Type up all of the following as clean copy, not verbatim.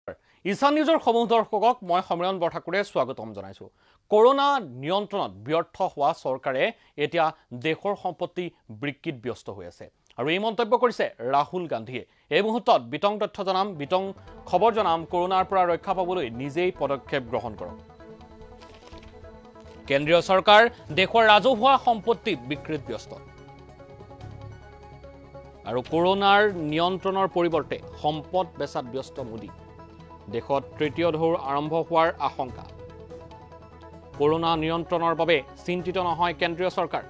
ঈশান নিউজৰ সমূহ দৰ্শকক মই সমৰণ বৰঠাকুৰে স্বাগতম জনাইছো। কৰোনা নিয়ন্ত্ৰণত ব্যৰ্থ হোৱা চৰকাৰে এতিয়া দেশৰ সম্পত্তি বিক্ৰীত ব্যস্ত হৈ আছে আৰু এই মন্তব্য কৰিছে ৰাহুল গান্ধীয়ে। এই মুহূৰ্তত বিতং তথ্য জনাম, বিতং খবৰ জনাম, কৰোনাৰ পৰা ৰক্ষা পাবলৈ নিজেই পদক্ষেপ গ্ৰহণ কৰক। কেন্দ্ৰীয় চৰকাৰ দেশৰ ৰাজহুৱা সম্পত্তি বিক্ৰীত ব্যস্ত আৰু কৰোনাৰ নিয়ন্ত্ৰণৰ পৰিৱৰ্তে সম্পদ বেচাত ব্যস্ত মোদী। দেশত তৃতীয় ঢৌ আৰম্ভ হোৱাৰ আশংকা। কৰোনা নিয়ন্ত্ৰণৰ বাবে চিন্তিত নহয় কেন্দ্ৰীয় চৰকাৰ।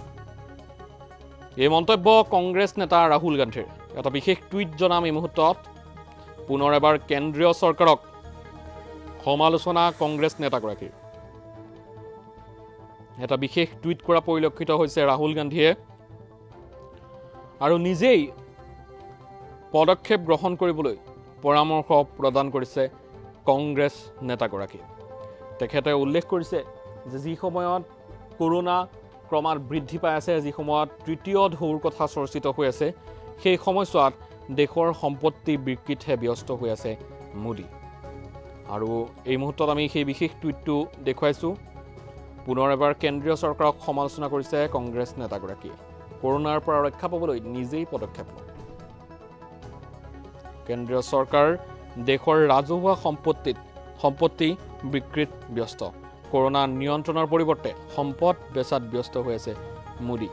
এই মন্তব্য কংগ্ৰেছ নেতা ৰাহুল গান্ধীৰ। এটা বিশেষ টুইট জনাম এই মুহূৰ্তত। পুনৰ এবাৰ কেন্দ্ৰীয় চৰকাৰক সমালোচনা কংগ্ৰেছ নেতাগৰাকীৰ। এটা বিশেষ টুইট কৰা পৰিলক্ষিত হৈছে ৰাহুল গান্ধীয়ে আৰু নিজেই পদক্ষেপ গ্ৰহণ কৰিবলৈ পৰামৰ্শ প্ৰদান কৰিছে কংগ্ৰেছ নেতাগৰাকী। তেখেতে উল্লেখ কৰিছে যে যি সময়ত কৰোনা ক্ৰমাৎ বৃদ্ধি পাই আছে, যি সময়ত তৃতীয় ঢৌৰ কথা চৰ্চিত হৈ আছে, সেই সময়ছোৱাত দেশৰ সম্পত্তি বিক্ৰীতহে ব্যস্ত হৈ আছে মোদী। আৰু এই মুহূৰ্তত আমি সেই বিশেষ টুইটটো দেখুৱাইছোঁ। পুনৰ এবাৰ কেন্দ্ৰীয় চৰকাৰক সমালোচনা কৰিছে কংগ্ৰেছ নেতাগৰাকীয়ে। কৰোনাৰ পৰা ৰক্ষা পাবলৈ নিজেই পদক্ষেপ লয়। কেন্দ্ৰীয় চৰকাৰ দেশৰ ৰাজহুৱা সম্পত্তি বিক্ৰীত ব্যস্ত। কৰোনা নিয়ন্ত্ৰণৰ পৰিৱৰ্তে সম্পদ বেচাত ব্যস্ত হৈ আছে মোদী।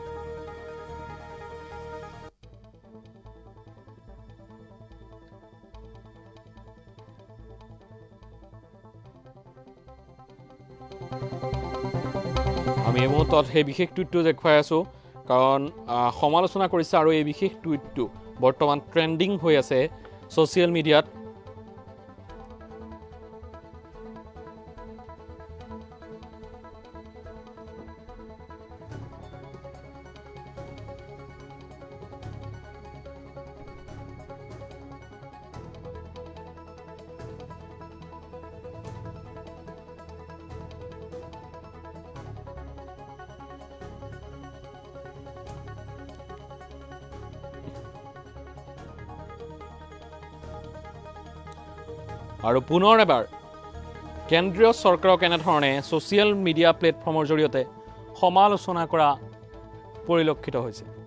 আমি এই মুহূৰ্তত সেই বিশেষ টুইটটো দেখুৱাই আছোঁ, কাৰণ সমালোচনা কৰিছে আৰু এই বিশেষ টুইটটো বৰ্তমান ট্ৰেণ্ডিং হৈ আছে ছ'চিয়েল মিডিয়াত। আৰু পুনৰ এবাৰ কেন্দ্ৰীয় চৰকাৰক এনেধৰণে ছ'চিয়েল মিডিয়া প্লেটফৰ্মৰ জৰিয়তে সমালোচনা কৰা পৰিলক্ষিত হৈছে।